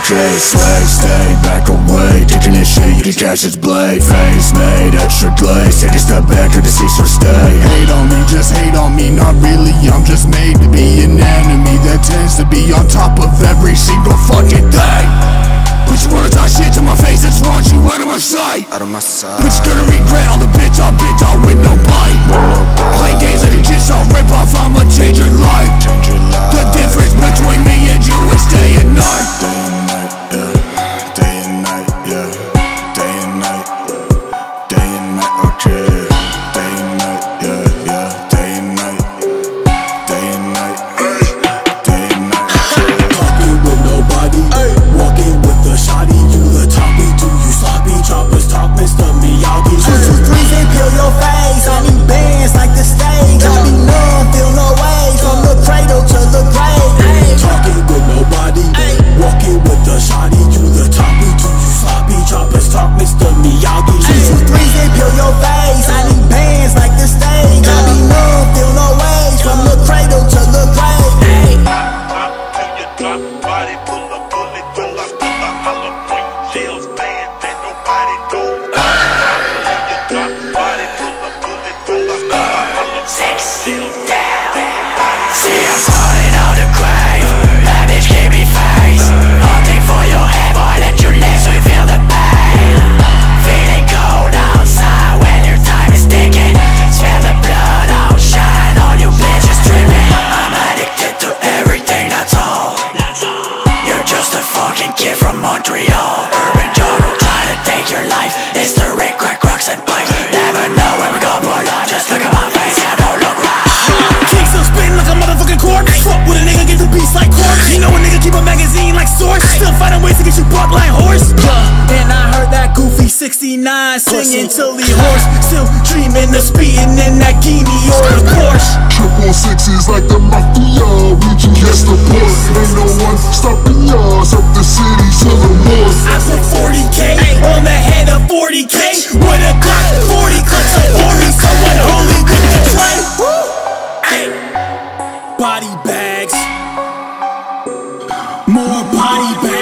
okay. Slay, stay back away. Taking this shit, you can catch its blade. Face made, extra glaze. Take a step back to the seats or stay. Hate on me, just hate on me. Not really, I'm just made to be an enemy that tends to be on top of every single fucking thing. But you wanna talk shit to my face, that's wrong, you out of my sight. Out of my sight. But you gonna regret all the bitch on with no bite. Play games like a kiss, I'll rip off, I'ma change your life. The difference between me and you is day and night. Day and night, yeah. Day and night, yeah. Day and night, okay. Day and night, yeah, yeah. Day and night, day and night, day and night, okay. Talking with nobody, walking with the shoddy. You the toppy, do you sloppy? Choppers talk, Mr. Miyagi. 2, 2, 3, then peel your face. I need bands like the stage. I be numb, feel no waves. From the cradle to the grave. Talking with nobody, walking with the shoddy. You the toppy, do you sloppy? Choppers talk, Mr. Miyagi. 2, 2, 3, then peel your face. I need bands like the stage. I be numb, feel no waves. From the cradle to the grave. Body pull a bullet, pull up, holla, point shells, man, that nobody do. Body pull a bullet, pull up, holla, 6 feet down. See, I'm falling out the grave. That bitch gave me face. Hunting for your head, boy, let your legs so you feel the pain. Feeling cold outside when your time is ticking. Smell the blood outshine, all you bitches dreaming. I'm addicted to everything, that's all. You're just a fucking kid from Montreal. Urban jungle trying to take your life. It's the Rick, crack, rocks and pipes. Never know when we go pull up. Just look at my face, yeah, don't look right. King still spitting like a motherfucking corpse. Fuck with a nigga, get the beast like corpse. You know a nigga keep a magazine like Source. Still finding ways to get you bucked like horse. And I heard that goofy 69 singing till he hoarse. Still dreaming of speeding in that Guinea or the Porsche. Triple sixes like the mafia, we just guess the port. Ain't no one stopping us up the city to the north. I put 40K on the head of 40K with a Glock 40 clips of 40. So unholy with the play. Body bags, more body bags.